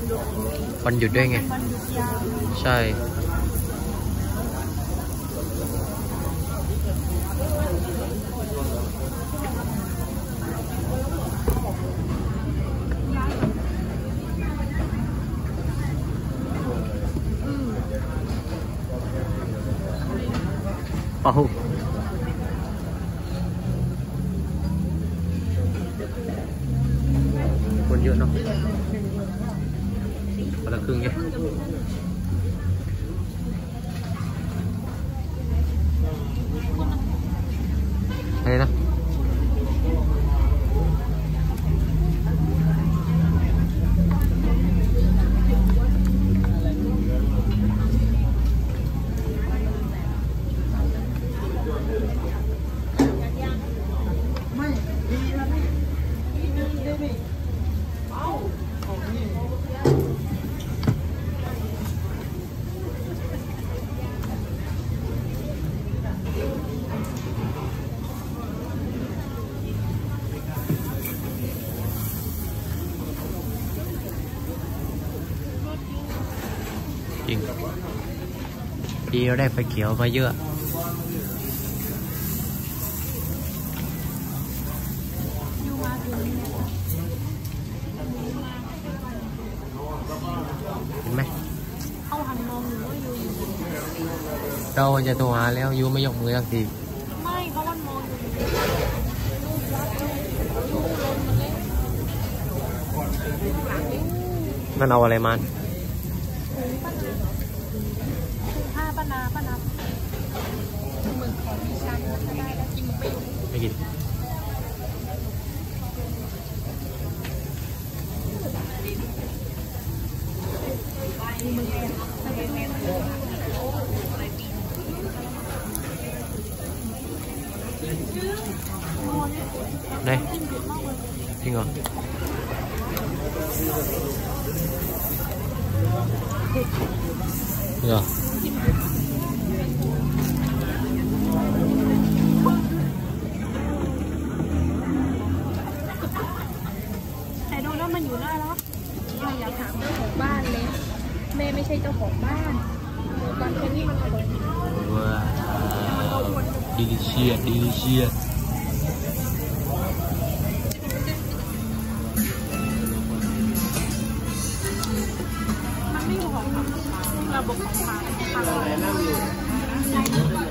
วันหยุดด้วยไงใช่เป่าคนเยอะเนาะคนละครึ่งไงอะไรนะจริงดีเราได้ไฟเขียวมาเยอะเห็นไหมเอาหันมองอยู่ว่ายูเราจะโทรหาแล้วยูไม่ยกมือสักทีไม่เขาวันมองอยู่มันเอาอะไรมาป้านาเหมือนของมีชันก็ได้แล้วกินไปไม่กินได้จริงเหรอเหรอแต่ดูแล้วมันอยู่หน้าแล้วอยากถามเจ้าของบ้านเลยแม่ไม่ใช่เจ้าของบ้านตอนนี้มันอร่อยว้าวดิลิเชียสมันไม่อยู่ของระบบของทางอะไรนั่งอยู่